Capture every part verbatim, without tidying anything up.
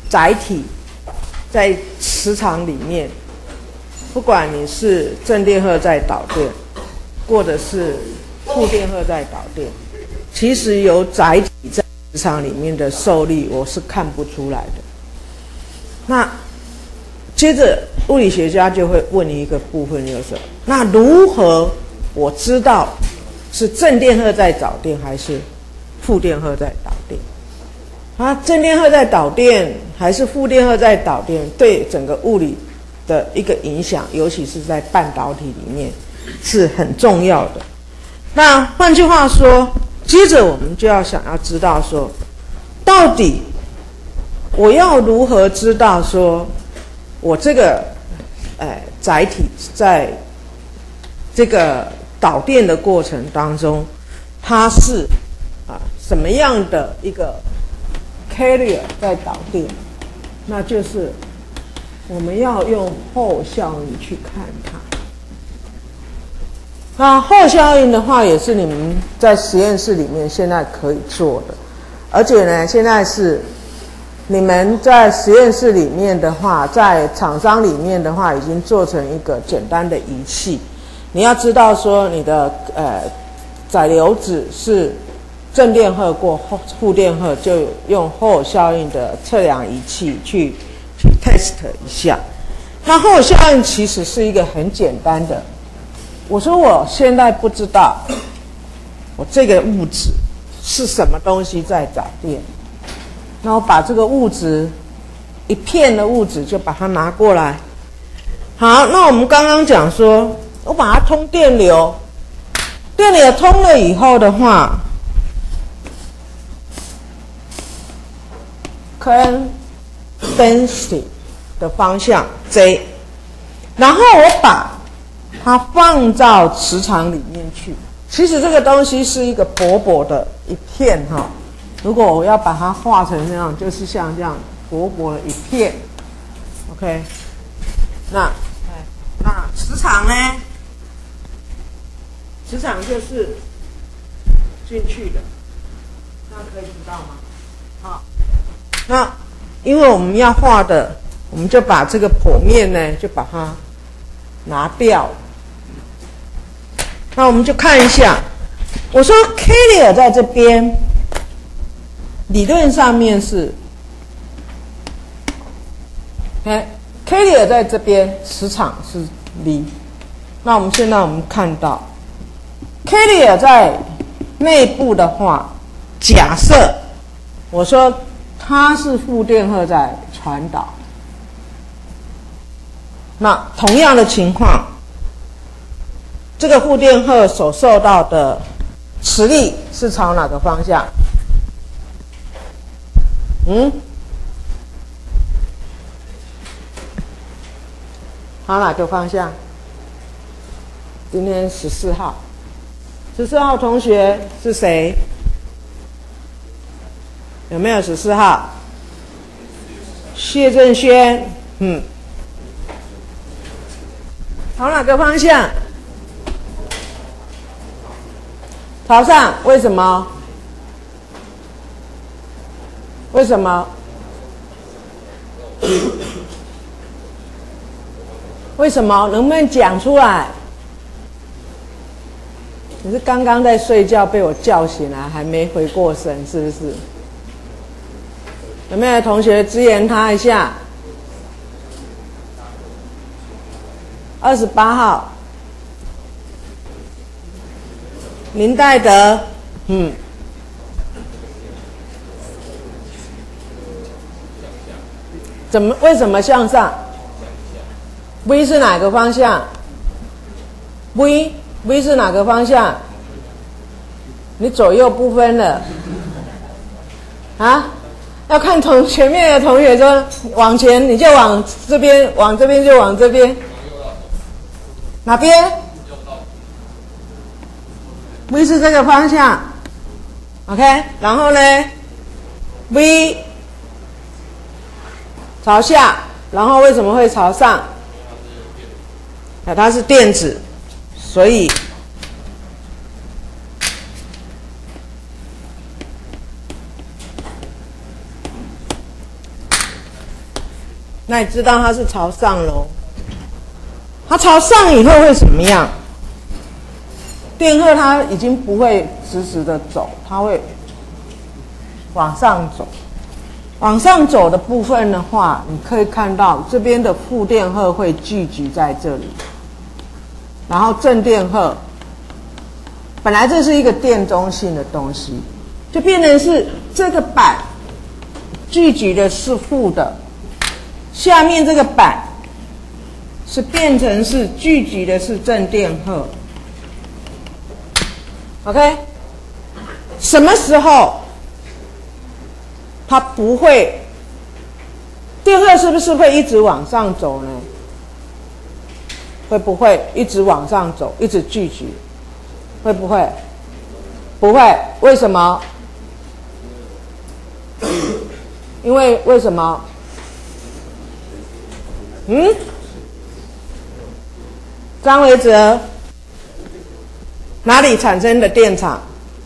载体在磁场里面，不管你是正电荷在导电，或者是负电荷在导电，其实有载体在磁场里面的受力，我是看不出来的。那接着物理学家就会问你一个部分，就是那如何我知道是正电荷在导电还是负电荷在导电？啊，正电荷在导电还是负电荷在导电，对整个物理的一个影响，尤其是在半导体里面是很重要的。那换句话说，接着我们就要想要知道说，到底我要如何知道说我这个呃载体在这个导电的过程当中，它是啊什么样的一个 carrier 在导电？那就是我们要用后效应去看它。那后效应的话，也是你们在实验室里面现在可以做的，而且呢，现在是你们在实验室里面的话，在厂商里面的话，已经做成一个简单的仪器。你要知道说，你的呃载流子是正电荷过负电荷，就用霍尔效应的测量仪器去去 test 一下。那霍尔效应其实是一个很简单的。我说我现在不知道我这个物质是什么东西在导电，那我把这个物质一片的物质就把它拿过来。好，那我们刚刚讲说，我把它通电流，电流通了以后的话，跟 density 的方向 J， 然后我把它放到磁场里面去。其实这个东西是一个薄薄的一片哈，如果我要把它画成那样，就是像这样薄薄的一片 ，OK。那那磁场呢？磁场就是进去的，那可以知道吗？好，那因为我们要画的，我们就把这个剖面呢，就把它拿掉。那我们就看一下，我说 carrier 在这边，理论上面是，哎 ，carrier 在这边，磁场是零。那我们现在我们看到 carrier 在内部的话，假设我说它是负电荷在传导，那同样的情况，这个负电荷所受到的磁力是朝哪个方向？嗯？朝哪个方向？今天十四号，十四号同学是谁？有没有十四号？谢正轩，嗯，朝哪个方向？朝上，为什么？为什么？为什么？能不能讲出来？你是刚刚在睡觉被我叫醒来，还没回过神，是不是？有没有同学支援他一下？二十八号。林代德，嗯，怎么？为什么向上 ？V 是哪个方向 ？V V 是哪个方向？你左右不分了啊？要看同前面的同学说往前，你就往这边，往这边就往这边，哪边？V 是这个方向 ，OK， 然后呢 ，V 朝下，然后为什么会朝上？啊，它是电子，所以那你知道它是朝上喽？它朝上以后会怎么样？电荷它已经不会直直的走，它会往上走。往上走的部分的话，你可以看到这边的负电荷会聚集在这里，然后正电荷，本来这是一个电中性的东西，就变成是这个板聚集的是负的，下面这个板是变成是聚集的是正电荷。OK， 什么时候它不会？电荷是不是会一直往上走呢？会不会一直往上走，一直聚集？会不会？不会。为什么？因为为什么？嗯？张维哲，哪里产生的电场？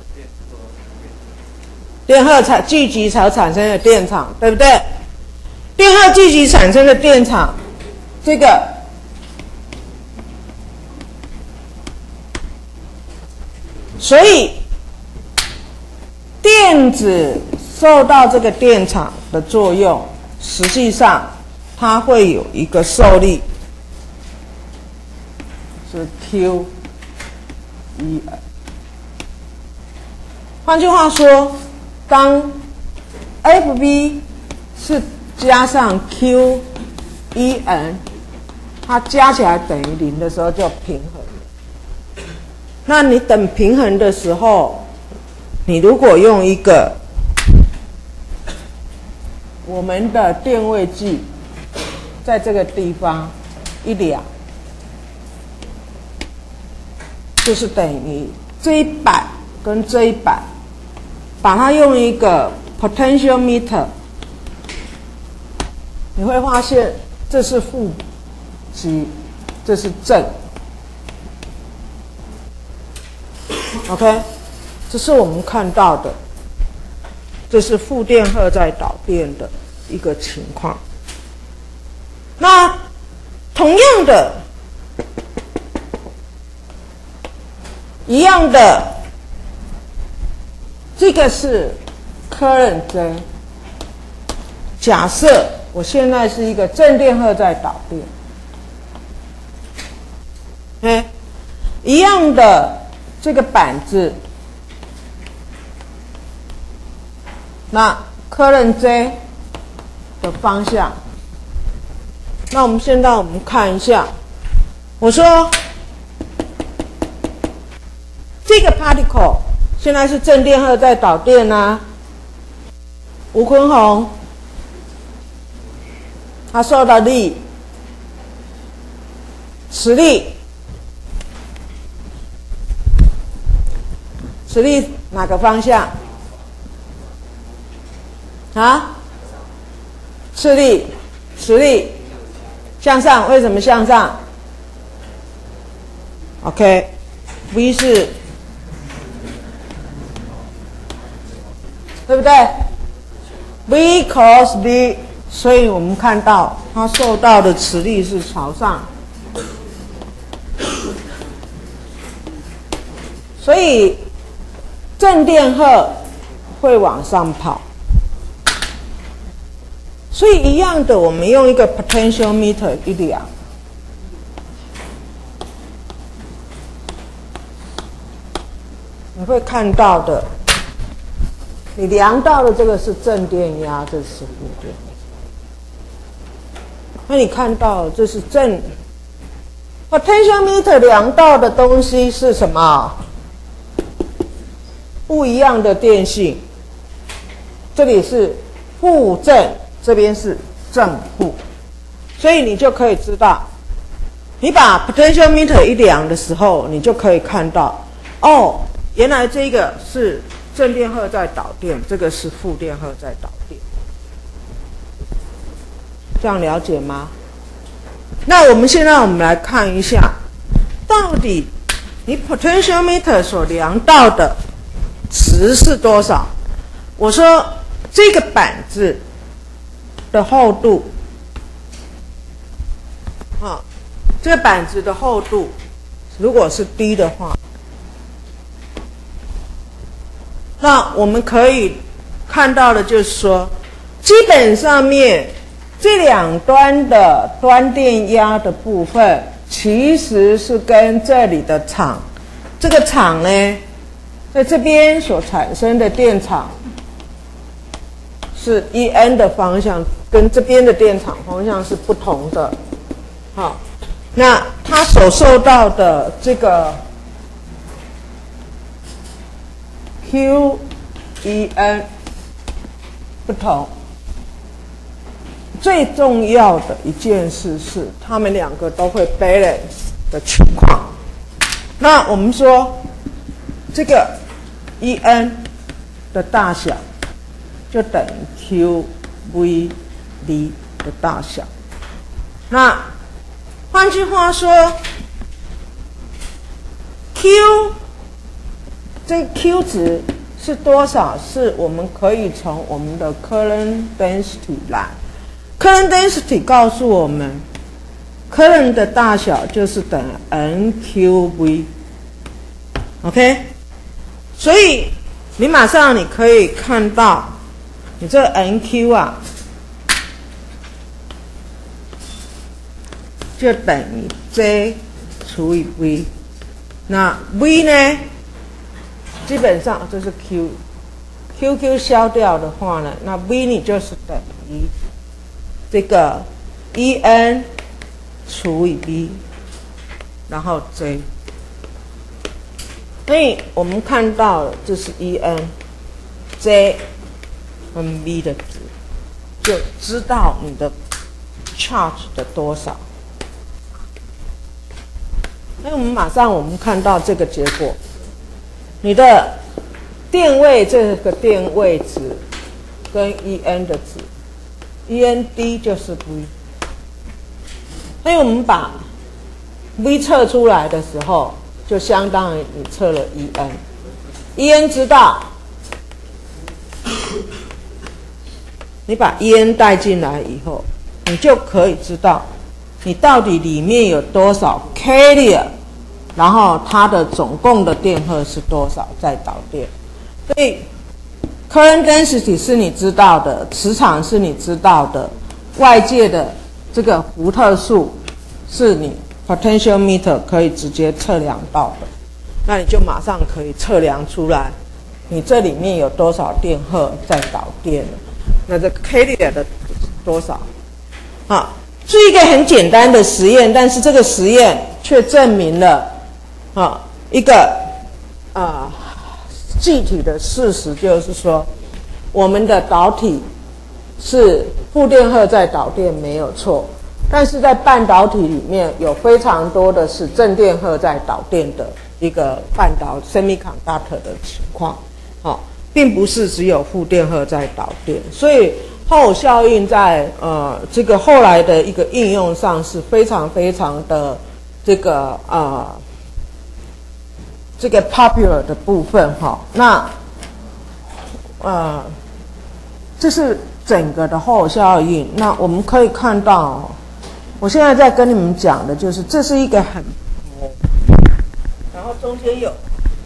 电荷产聚集所产生的电场，对不对？电荷聚集产生的电场，这个所以电子受到这个电场的作用，实际上它会有一个受力是 Q E N。换句话说，当 F B 是加上 Q E N， 它加起来等于零的时候就平衡了。那你等平衡的时候，你如果用一个我们的电位计在这个地方一量，就是等于这一板跟这一板，把它用一个 potentiometer， 你会发现这是负极，这是正。OK， 这是我们看到的，这是负电荷在导电的一个情况。那同样的，一样的，这个是 current J。假设我现在是一个正电荷在导电，哎，一样的这个板子，那 current J 的方向，那我们现在我们看一下，我说这个 particle 现在是正电荷在导电啊，吴坤宏，他受到力，磁力，磁力哪个方向？啊？磁力，磁力向上，为什么向上 ？OK， V 是，对不对 ？V cos V。所以我们看到它受到的磁力是朝上，所以正电荷会往上跑。所以一样的，我们用一个 potentiometer 一量，你会看到的，你量到的这个是正电压，这是负电压。那你看到这是正 potentiometer 量到的东西是什么？不一样的电性，这里是负正，这边是正负，所以你就可以知道，你把 potentiometer 一量的时候，你就可以看到，哦，原来这个是正电荷在导电，这个是负电荷在导电。这样了解吗？那我们现在我们来看一下，到底你 potentiometer 所量到的值是多少？我说这个板子的厚度啊，这个板子的厚度如果是低的话，那我们可以看到的就是说，基本上面这两端的端电压的部分，其实是跟这里的场，这个场呢，在这边所产生的电场是 E N 的方向，跟这边的电场方向是不同的。好，那它所受到的这个 Q E N 不同。最重要的一件事是，他们两个都会 balance 的情况。那我们说，这个 E N 的大小就等于 Q V D 的大小。那换句话说 ，Q 这 Q 值是多少？是我们可以从我们的 current density 来。current density 告诉我们 ，current 的大小就是等于 N Q V。OK， 所以你马上你可以看到，你这 N Q 啊，就等于 J 除以 V。那 V 呢，基本上就是 Q，Q Q 消掉的话呢，那 V 你就是等于这个 E N 除以 V， 然后 J， 所以我们看到了这是 E N、J 跟 V 的值，就知道你的 charge 的多少。那我们马上我们看到这个结果，你的电位这个电位值跟 E N 的值。E N 低就是 V， 所以我们把 V 测出来的时候，就相当于你测了 E N。E N 知道，你把 E N 带进来以后，你就可以知道你到底里面有多少 carrier， 然后它的总共的电荷是多少在导电。所以current density 是你知道的，磁场是你知道的，外界的这个伏特数是你 potentiometer 可以直接测量到的，那你就马上可以测量出来，你这里面有多少电荷在导电了，那这 carrier 的多少？啊，是一个很简单的实验，但是这个实验却证明了啊一个啊。具体的事实就是说，我们的导体是负电荷在导电没有错，但是在半导体里面有非常多的是正电荷在导电的一个半导 semiconductor 的情况，哦，并不是只有负电荷在导电，所以后偶效应在呃这个后来的一个应用上是非常非常的这个呃。这个 popular 的部分哈，那呃，这是整个的后偶效应。那我们可以看到，我现在在跟你们讲的就是，这是一个很薄，然后中间有，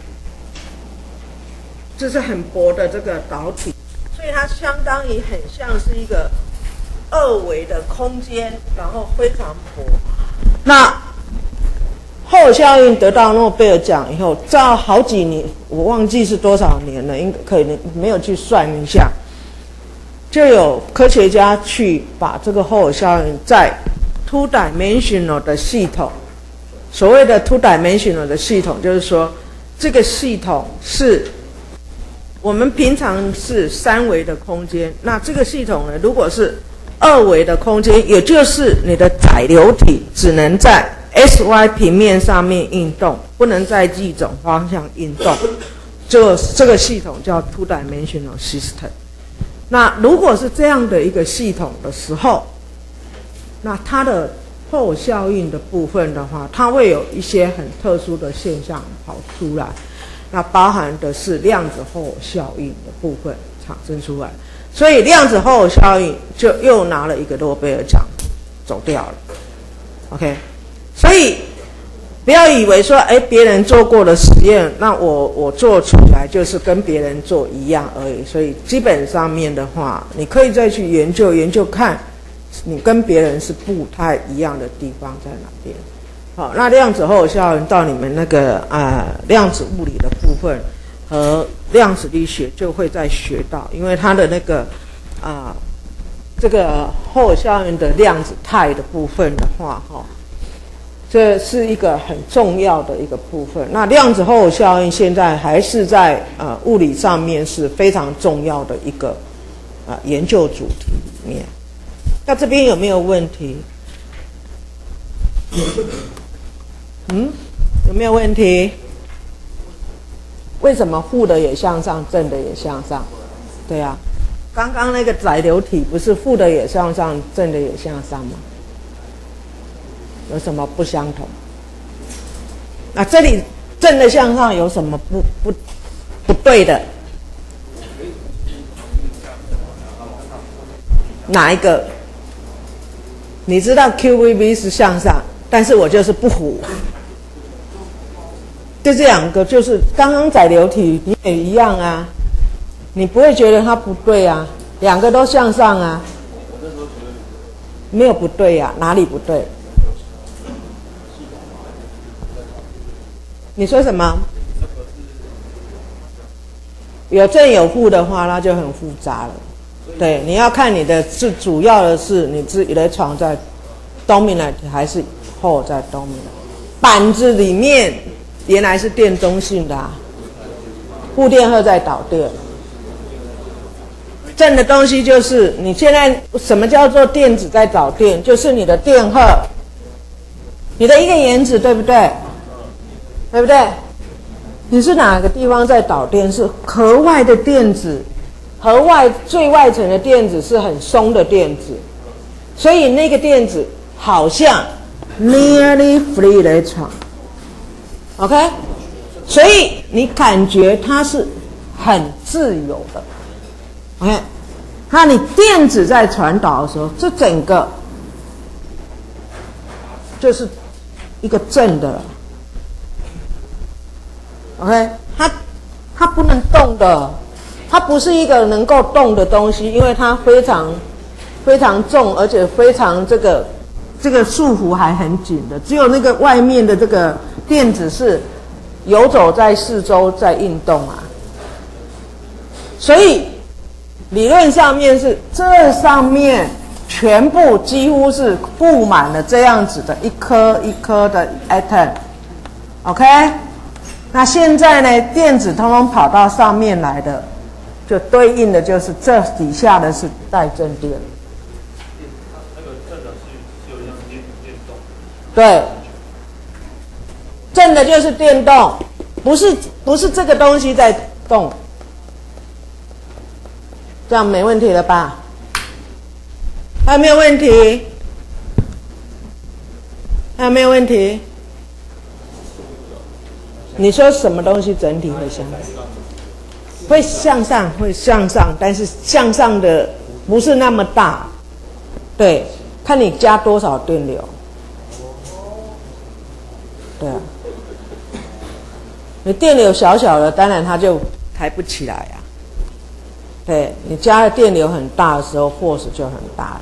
这是很薄的这个导体，所以它相当于很像是一个二维的空间，然后非常薄。那后偶效应得到诺贝尔奖以后，照好几年，我忘记是多少年了，应该可能没有去算一下，就有科学家去把这个后偶效应在 two dimensional 的系统，所谓的 two dimensional 的系统，就是说这个系统是我们平常是三维的空间，那这个系统呢，如果是二维的空间，也就是你的载流体只能在S Y 平面上面运动，不能在异种方向运动，就这个系统叫 two dimensional system。那如果是这样的一个系统的时候，那它的后偶效应的部分的话，它会有一些很特殊的现象跑出来，那包含的是量子后偶效应的部分产生出来，所以量子后偶效应就又拿了一个诺贝尔奖，走掉了。 OK， 所以不要以为说，哎，别人做过的实验，那我我做出来就是跟别人做一样而已。所以基本上面的话，你可以再去研究研究看，你跟别人是不太一样的地方在哪边。好，那量子后效应到你们那个呃量子物理的部分和量子力学就会再学到，因为它的那个啊、呃、这个后效应的量子态的部分的话，哈、哦，这是一个很重要的一个部分。那量子后效应现在还是在呃物理上面是非常重要的一个啊、呃、研究主题里面。那这边有没有问题？嗯，有没有问题？为什么负的也向上，正的也向上？对啊，刚刚那个载流体不是负的也向上，正的也向上吗？有什么不相同？那这里正的向上有什么不不不对的？哪一个？你知道 Q V B 是向上，但是我就是不符。就这两个，就是刚刚载流体你也一样啊，你不会觉得它不对啊，两个都向上啊，没有不对呀、啊，哪里不对？你说什么？有正有负的话，那就很复杂了。对，你要看你的是主要的是你是electron在 dominant 还是后在 dominant。板子里面原来是电中性的啊，负电荷在导电。正的东西就是你现在什么叫做电子在导电？就是你的电荷，你的一个原子，对不对？对不对？你是哪个地方在导电？是核外的电子，核外最外层的电子是很松的电子，所以那个电子好像 nearly free electron。OK， 所以你感觉它是很自由的。OK， 那你电子在传导的时候，这整个就是一个正的了。OK， 它它不能动的，它不是一个能够动的东西，因为它非常非常重，而且非常这个这个束缚还很紧的，只有那个外面的这个电子是游走在四周在运动啊，所以理论上面是这上面全部几乎是布满了这样子的一颗一颗的 atom。OK， 那现在呢，电子通通跑到上面来的，就对应的就是这底下的是带正电。 那个正的是是有像电电动。 对，正的就是电动，不是不是这个东西在动。这样没问题了吧？还有没有问题？还有没有问题？你说什么东西整体会向上？会向上，会向上，但是向上的不是那么大。对，看你加多少电流。对啊，你电流小小的，当然它就抬不起来啊。对，你加的电流很大的时候 ，force 就很大了。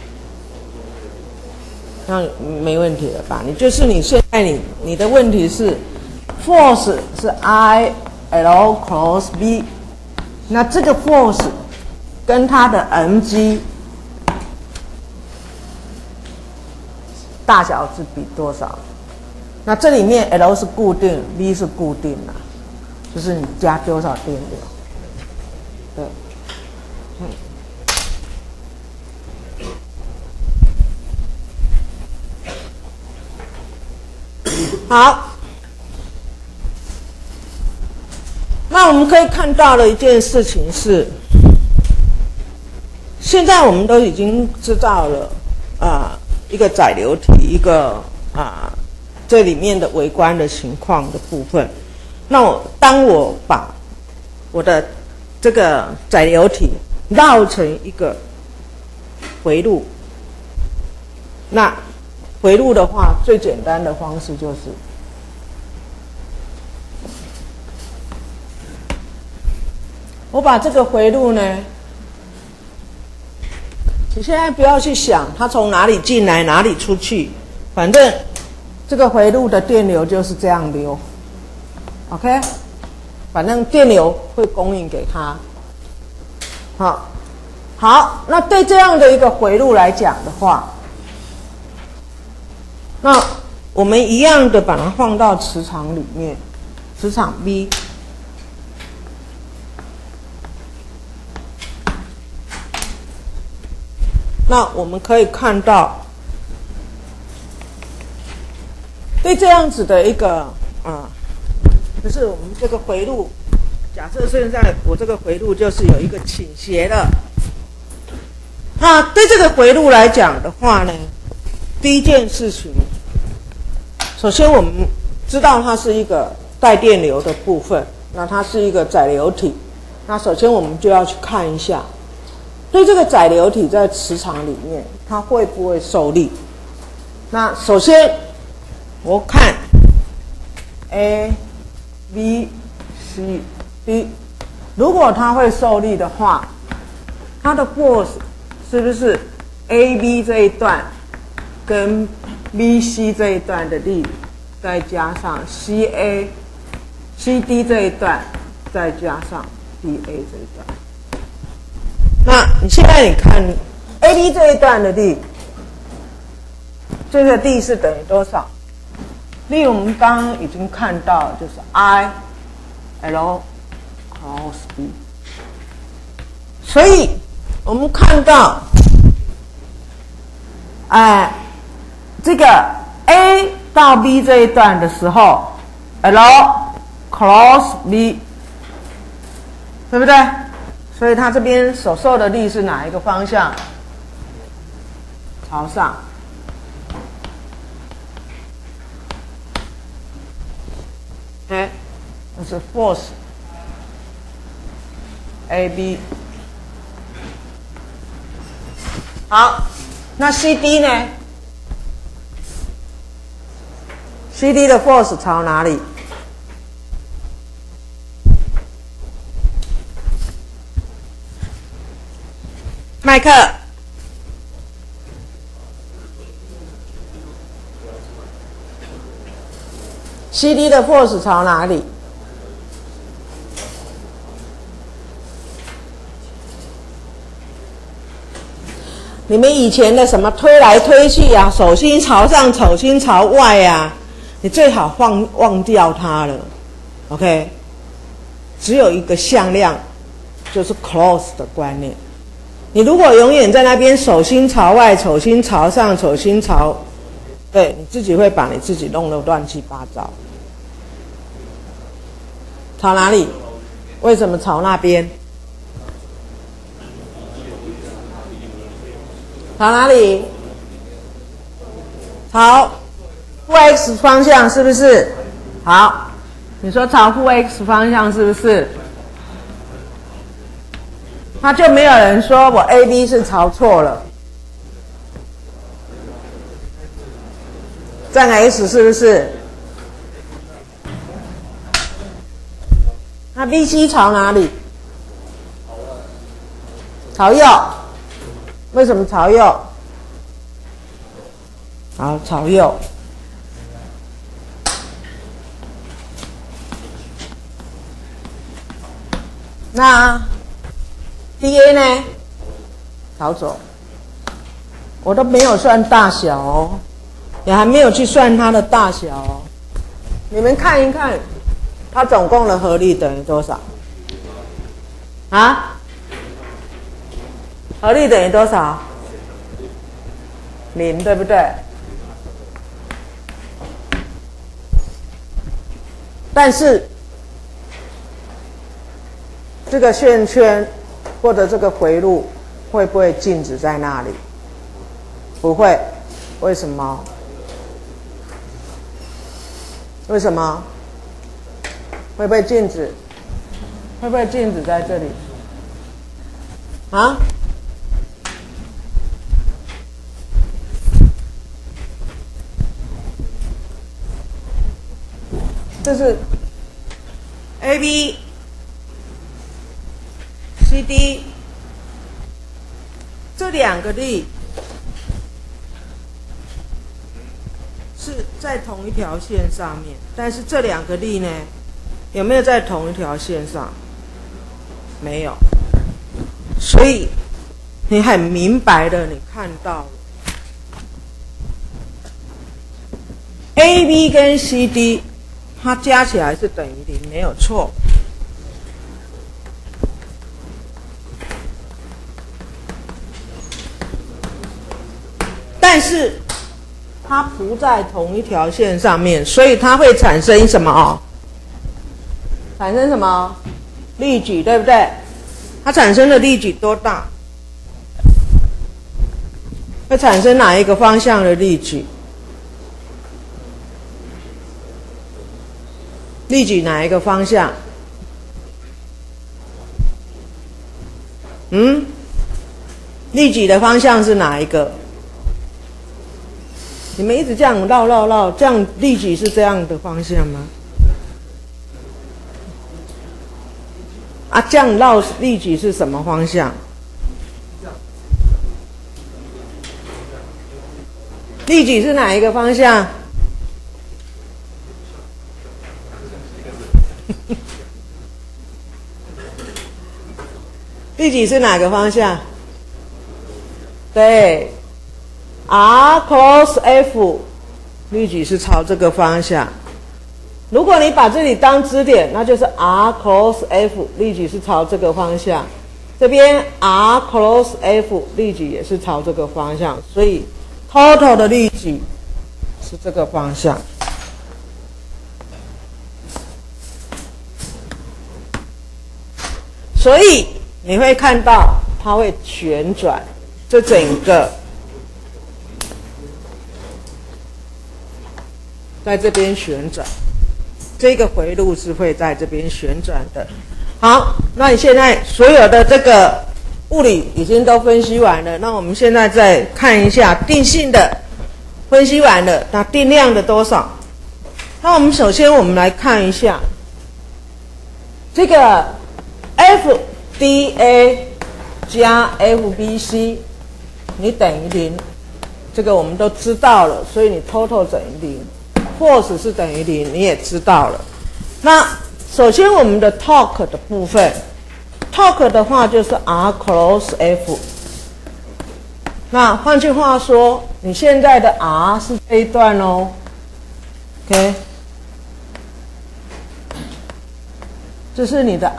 那没问题了吧？你就是你现在你你的问题是 force 是 I L cross B， 那这个 force 跟它的 mg 大小是比多少？那这里面 L 是固定 ，V 是固定的，就是你加多少电流。对。好，那我们可以看到的一件事情是，现在我们都已经知道了啊、呃，一个载流体，一个啊、呃、这里面的微观的情况的部分。那我当我把我的这个载流体绕成一个回路，那回路的话，最简单的方式就是，我把这个回路呢，你现在不要去想它从哪里进来哪里出去，反正这个回路的电流就是这样流 ，OK， 反正电流会供应给它。好，好，那对这样的一个回路来讲的话，那我们一样的把它放到磁场里面，磁场 B。那我们可以看到，对这样子的一个啊，就是我们这个回路，假设现在我这个回路就是有一个倾斜的，那对这个回路来讲的话呢，第一件事情，首先我们知道它是一个带电流的部分，那它是一个载流体，那首先我们就要去看一下。对这个载流体在磁场里面，它会不会受力？那首先我看 A、B、C、D， 如果它会受力的话，它的 force 是不是 A、B 这一段跟 B、C 这一段的力，再加上 C-A、C-D 这一段，再加上 D-A 这一段？那你现在你看 A B 这一段的力，这个力是等于多少？力我们刚刚已经看到，就是 I L cos B。所以我们看到，哎，这个 A 到 B 这一段的时候 ，L cos B， 对不对？所以它这边所受的力是哪一个方向？朝上。哎，那是 force A B。好，那 C D 呢 ？C D 的 force 朝哪里？麦克 ，C D 的 force 朝哪里？你们以前的什么推来推去啊，手心朝上，手心朝外啊，你最好忘忘掉它了 ，OK？ 只有一个向量，就是 close 的观念。你如果永远在那边手心朝外、手心朝上、手心朝，对，你自己会把你自己弄得乱七八糟。朝哪里？为什么朝那边？朝哪里？朝负 x 方向是不是？好，你说朝负 x 方向是不是？那就没有人说我 A B 是朝错了，站 S 是不是？那 B C 朝哪里？朝右。为什么朝右？好，朝右。那 D A 呢？朝左。我都没有算大小哦，也还没有去算它的大小哦。你们看一看，它总共的合力等于多少？啊？合力等于多少？零，对不对？但是这个线圈或者这个回路会不会静止在那里？不会。为什么？为什么？会不会静止？会不会静止在这里？啊？ 这是 A B C D 这两个力是在同一条线上面，但是这两个力呢，有没有在同一条线上？没有。所以你很明白的，你看到了 A B 跟 C D 它加起来是等于零，没有错。但是它不在同一条线上面，所以它会产生什么哦？产生什么力矩，对不对？它产生的力矩多大？会产生哪一个方向的力矩？力矩哪一个方向？嗯？力矩的方向是哪一个？你们一直这样绕绕绕，这样力矩是这样的方向吗？啊，这样绕力矩是什么方向？力矩是哪一个方向？力矩是哪个方向？对 ，R cos F， 力矩是朝这个方向。如果你把这里当支点，那就是 R cos F， 力矩是朝这个方向。这边 R cos F， 力矩也是朝这个方向，所以 total 的力矩是这个方向。所以你会看到它会旋转，这整个在这边旋转。这个回路是会在这边旋转的。好，那你现在所有的这个物理已经都分析完了，那我们现在再看一下定性的分析完了，那定量的多少？那我们首先我们来看一下这个 F D A 加 F B C， 你等于零，这个我们都知道了，所以你 total 等于零。force 是等于零，你也知道了。那首先我们的 torque 的部分 ，torque 的话就是 R cos F。那换句话说，你现在的 R 是这一段哦 ，OK， 这是你的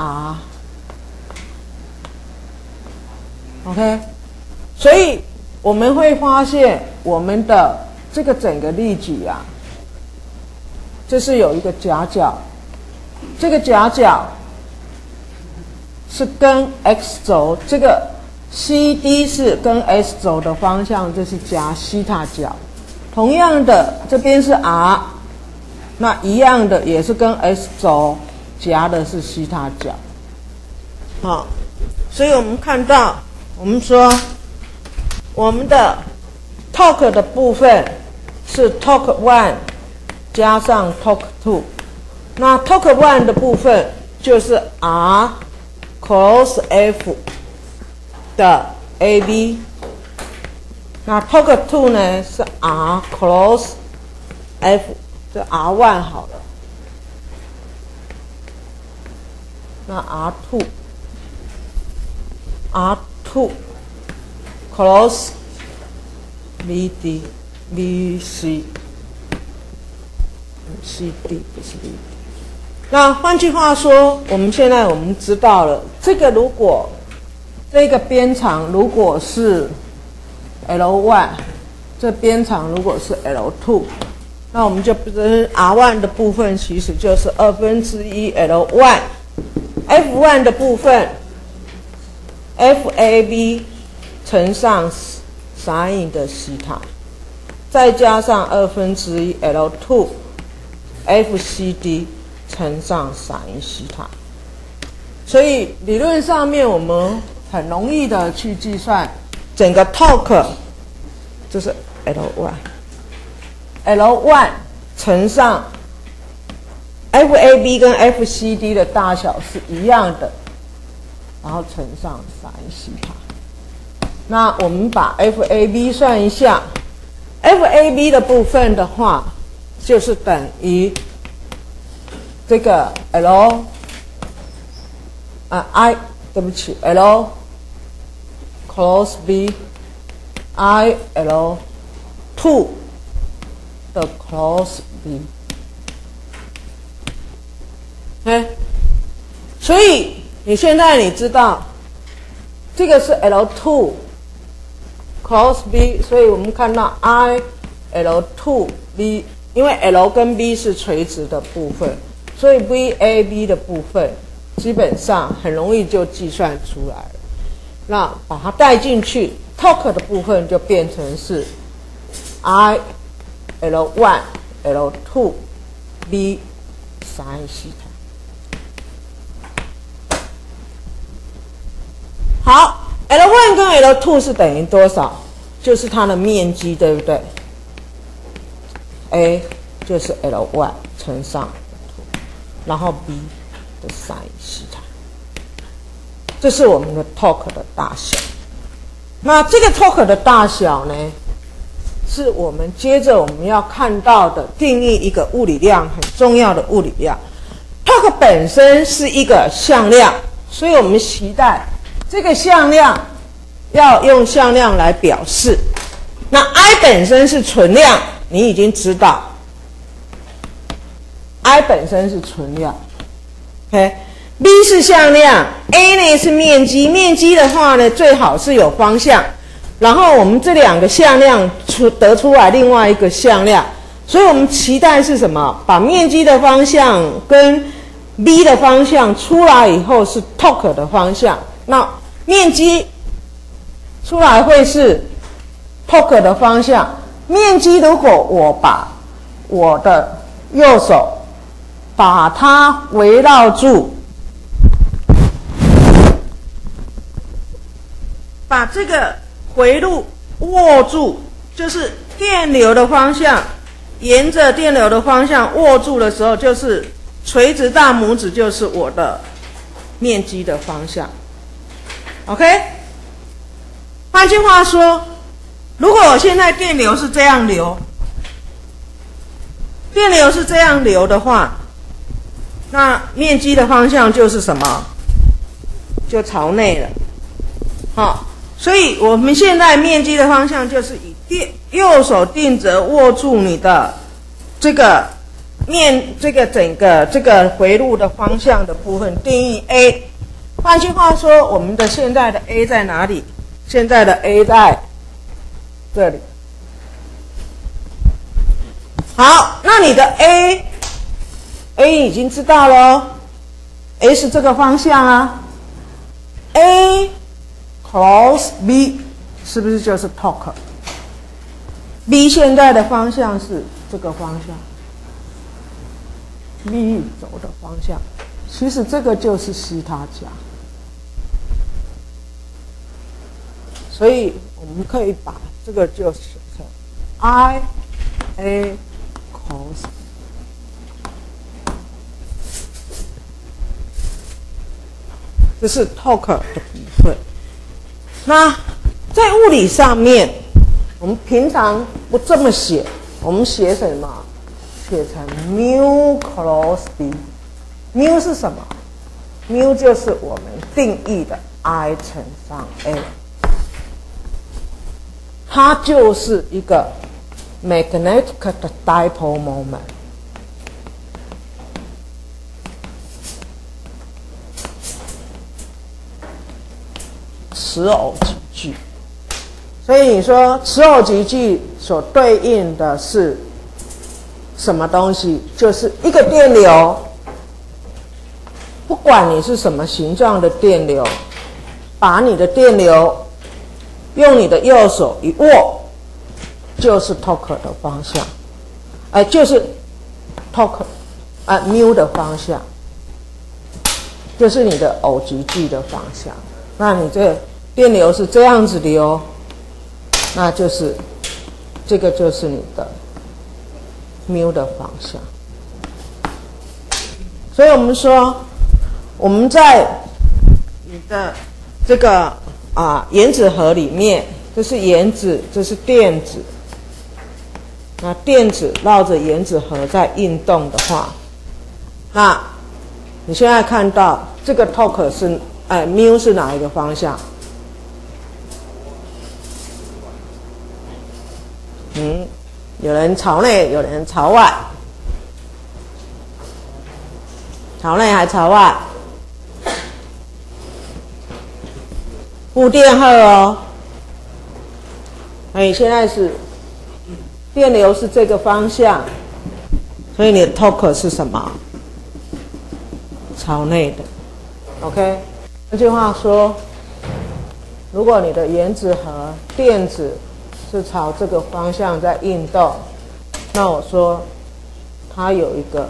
R，OK， 所以我们会发现我们的这个整个力矩啊。这是有一个夹角，这个夹角是跟 x 轴，这个 C D 是跟 S 轴的方向，这是夹西塔角。同样的，这边是 R， 那一样的也是跟 S 轴夹的是西塔角。好，所以我们看到，我们说我们的 torque 的部分是 torque one。加上 torque two， 那 torque one 的部分就是 R cos F 的 A B， 那 torque two 呢是 R cos F， 这 R one 好了，那 R two R two cos V D V C。C D 不是 V D。那换句话说，我们现在我们知道了，这个如果这个边长如果是 L one， 这边长如果是 L two， 那我们就不是 R one 的部分其实就是二分之一 L one，F one 的部分 F A B 乘上 sin 的西塔，再加上二分之一 L two。F C D 乘上 sin 西塔，所以理论上面我们很容易的去计算整个 torque， 就是 L one， L one 乘上 F A B 跟 F C D 的大小是一样的，然后乘上 sin 西塔。那我们把 F A B 算一下 ，F A B 的部分的话，就是等于这个 L 啊 I 对不起 L cos B I L two 的 cos B。哎，所以你现在你知道这个是 L two cos B， 所以我们看到 I L two B， 因为 L 跟 B 是垂直的部分，所以 V A B 的部分基本上很容易就计算出来了。那把它带进去 ，torque 的部分就变成是 I L one L two B sin 西塔。好 ，L one 跟 L two 是等于多少？就是它的面积，对不对 ？A 就是 L one 乘上 L two， 然后 B 的 sin 西塔，这是我们的 torque 的大小。那这个 torque 的大小呢，是我们接着我们要看到的定义一个物理量很重要的物理量。torque 本身是一个向量，所以我们期待这个向量要用向量来表示。那 I 本身是存量，你已经知道 I 本身是存量 ，OK。B 是向量 ，A 呢是面积，面积的话呢最好是有方向，然后我们这两个向量出得出来另外一个向量，所以我们期待是什么？把面积的方向跟 B 的方向出来以后是 torque 的方向，那面积出来会是 torque 的方向。面积如果我把我的右手把它围绕住，把这个回路握住，就是电流的方向，沿着电流的方向握住的时候，就是垂直大拇指就是我的面积的方向。OK， 换句话说，如果我现在电流是这样流，电流是这样流的话，那面积的方向就是什么？就朝内了。好，所以我们现在面积的方向就是以电右手定着握住你的这个面，这个整个这个回路的方向的部分定义 A。换句话说，我们的现在的 A 在哪里？现在的 A 在这里。好，那你的 A，A A 已经知道了 ，A 是这个方向啊。A cos B 是不是就是 torque？ B 现在的方向是这个方向 ，B 轴的方向，其实这个就是西塔角。所以我们可以把这个就写成 I A cos， 这是 torque 的部分。那在物理上面，我们平常不这么写，我们写什么？写成 mu cos B。mu 是什么 ？mu 就是我们定义的 I 乘上 A。它就是一个 magnetic 的 dipole moment。磁偶极矩，所以你说磁偶极矩所对应的是什么东西？就是一个电流，不管你是什么形状的电流，把你的电流用你的右手一握，就是 torque 的方向，哎、呃，就是 torque 啊 mu 的方向，就是你的偶极矩的方向。那你这电流是这样子流，那就是这个就是你的 mu 的方向。 所以我们说，我们在你的这个啊原子核里面，这是原子，这是电子。那电子绕着原子核在运动的话，那你现在看到这个 torque 是，哎 ，mu 是哪一个方向？嗯，有人朝内，有人朝外，朝内还朝外？负电荷哦。哎，现在是电流是这个方向，所以你的 torque 是什么？朝内的。OK， 这句话说，如果你的原子核电子是朝这个方向在运动，那我说它有一个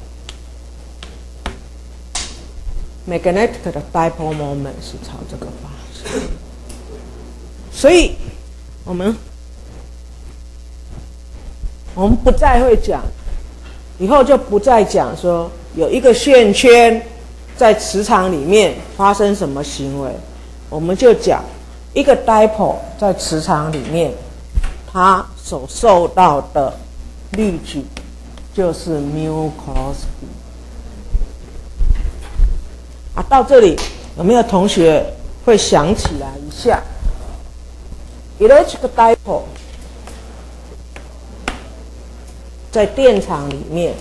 magnetic 的 dipole moment 是朝这个方向，所以我们我们不再会讲，以后就不再讲说有一个线圈在磁场里面发生什么行为，我们就讲一个 dipole 在磁场里面，它所受到的力矩就是 mu cos b。啊，到这里有没有同学会想起来一下 ？electric dipole 在电场里面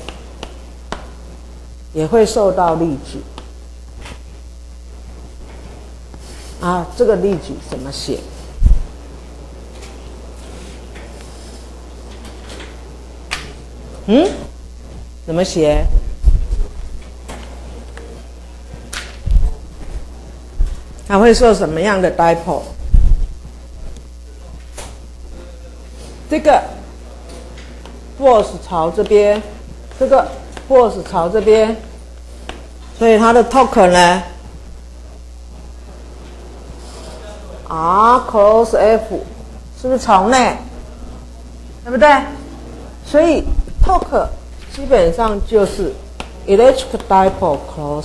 也会受到力矩。啊，这个力矩怎么写？嗯，怎么写？它会受什么样的 dipole？ 这个 force 朝这边，这个 force 朝这边，所以它的 torque 呢 ？R cos F 是不是朝内？对不对？所以 torque 基本上就是 electric dipole cos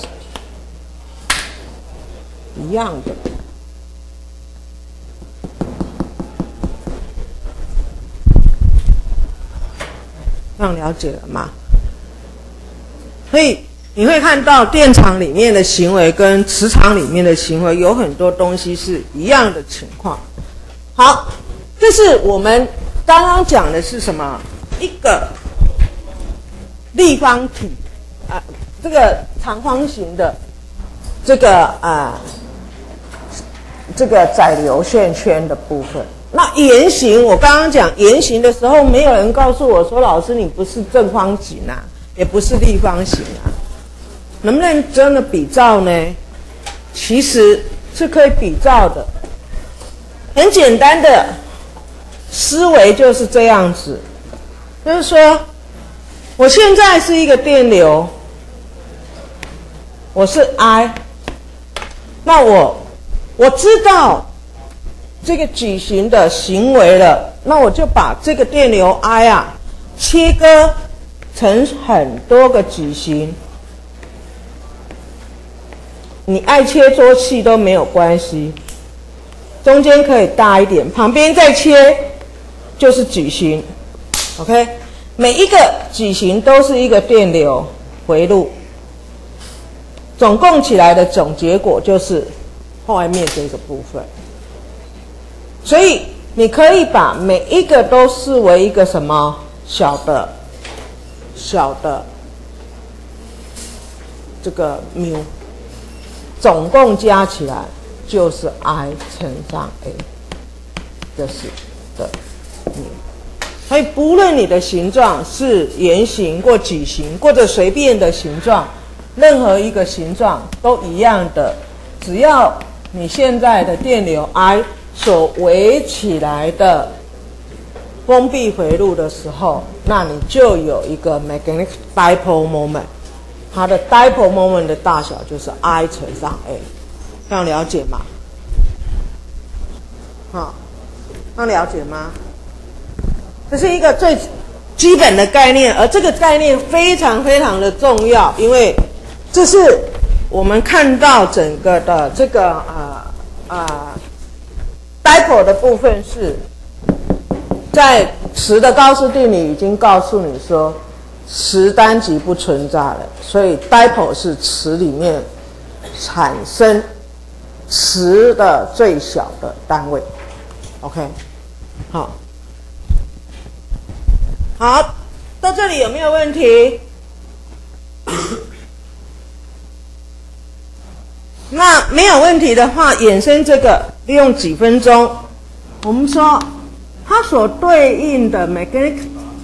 一样的。这样了解了吗？所以你会看到电场里面的行为跟磁场里面的行为有很多东西是一样的情况。好，这是我们刚刚讲的是什么？一个立方体啊、呃，这个长方形的这个啊、呃，这个载流线圈的部分。那圆形，我刚刚讲圆形的时候，没有人告诉我说，老师你不是正方形啊，也不是立方形啊，能不能真的比照呢？其实是可以比照的，很简单的思维就是这样子，就是说，我现在是一个电流，我是 I， 那我我知道这个矩形的行为了，那我就把这个电流 I 啊切割成很多个矩形，你爱切多细都没有关系，中间可以大一点，旁边再切就是矩形 ，OK， 每一个矩形都是一个电流回路，总共起来的总结果就是外面这个部分。所以你可以把每一个都视为一个什么小的、小的这个 mu， 总共加起来就是 I 乘上 A， 这是的 mu。所以不论你的形状是圆形或矩形或者随便的形状，任何一个形状都一样的，只要你现在的电流 I所围起来的封闭回路的时候，那你就有一个 magnetic dipole moment， 它的 dipole moment 的大小就是 I 乘上 A， 这样了解吗？好，这样了解吗？这是一个最基本的概念，而这个概念非常非常的重要，因为这是我们看到整个的这个啊啊 dipole 的部分是在磁的高斯定理已经告诉你说磁单极不存在了，所以 dipole 是磁里面产生磁的最小的单位。OK， 好，好，到这里有没有问题？那没有问题的话，衍生这个利用几分钟，我们说它所对应的 magnetic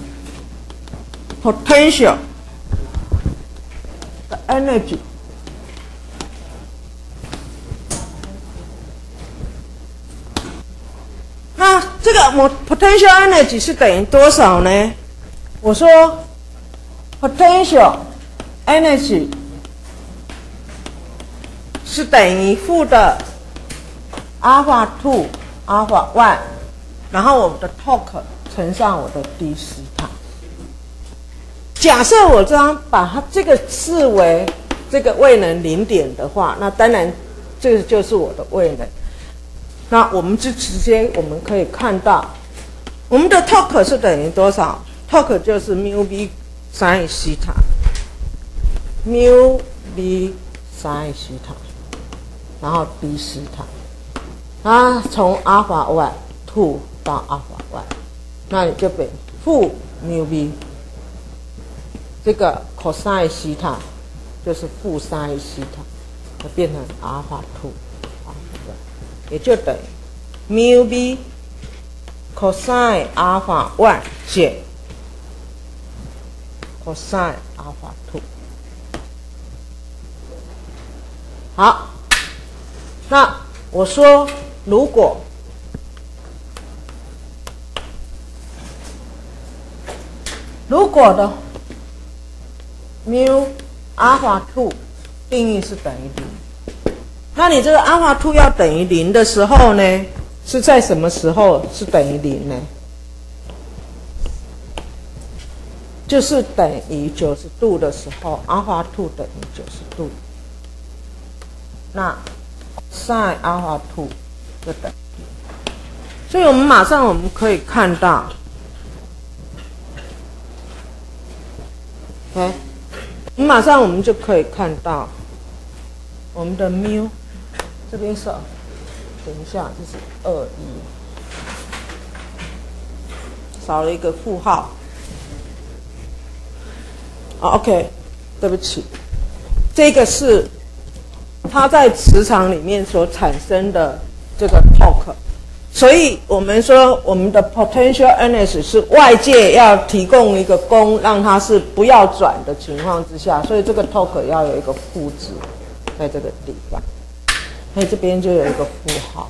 potential 的 energy。那这个 potential energy 是等于多少呢？我说 potential energy 是等于负的 alpha two alpha one， 然后我的 torque 乘上我的 d 西塔。假设我这样把它这个视为这个位能零点的话，那当然这个就是我的位能。那我们就直接我们可以看到，我们的 torque 是等于多少 ？torque 就是 mu b sin 西塔 ，mu b sin 西塔，然后 d 西塔，啊，从 alpha one two 到 alpha one， 那你就等于负 mu b， 这个 cosine 西塔就是负 sin 西塔，就变成 alpha two。也就等于 mu b cosine alpha one 减 cosine alpha two。好，那我说如果如果的 mu alpha two 定义是等于零。那你这个 alpha two 要等于零的时候呢，是在什么时候是等于零呢？就是等于九十度的时候 ，alpha two 等于九十度。那 sin alpha two 就等于零。所以我们马上我们可以看到 ，OK， 我们马上我们就可以看到我们的 mu。这边是，等一下，这是二一，少了一个负号。哦 ，OK， 对不起，这个是它在磁场里面所产生的这个 torque， 所以我们说我们的 potential energy 是外界要提供一个功，让它是不要转的情况之下，所以这个 torque 要有一个负值在这个地方。所以这边就有一个负号，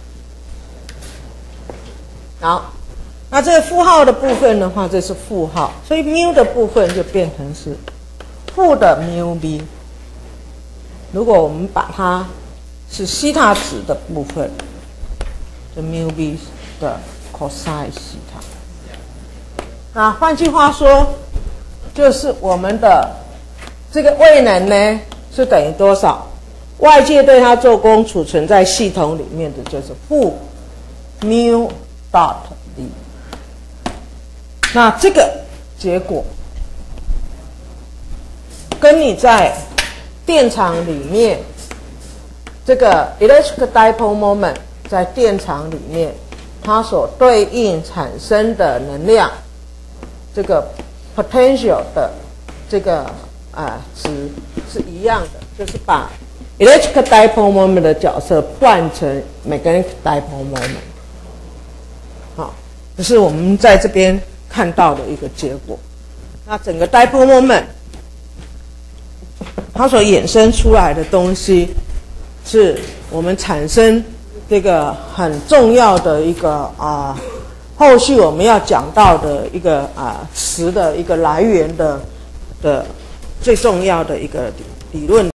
好，那这个负号的部分的话，这是负号，所以 mu 的部分就变成是负的 mu b。如果我们把它是西塔值的部分，就 mu b 的 cosine 西塔。那换句话说，就是我们的这个位能呢是等于多少？外界对它做功储存在系统里面的就是负 mu dot d。那这个结果跟你在电场里面这个 electric dipole moment 在电场里面它所对应产生的能量，这个 potential 的这个啊值是一样的，就是把electric dipole moment 的角色换成 magnetic dipole moment， 好，这是我们在这边看到的一个结果。那整个 dipole moment 它所衍生出来的东西，是我们产生这个很重要的一个啊，后续我们要讲到的一个啊词的一个来源的的最重要的一个理论。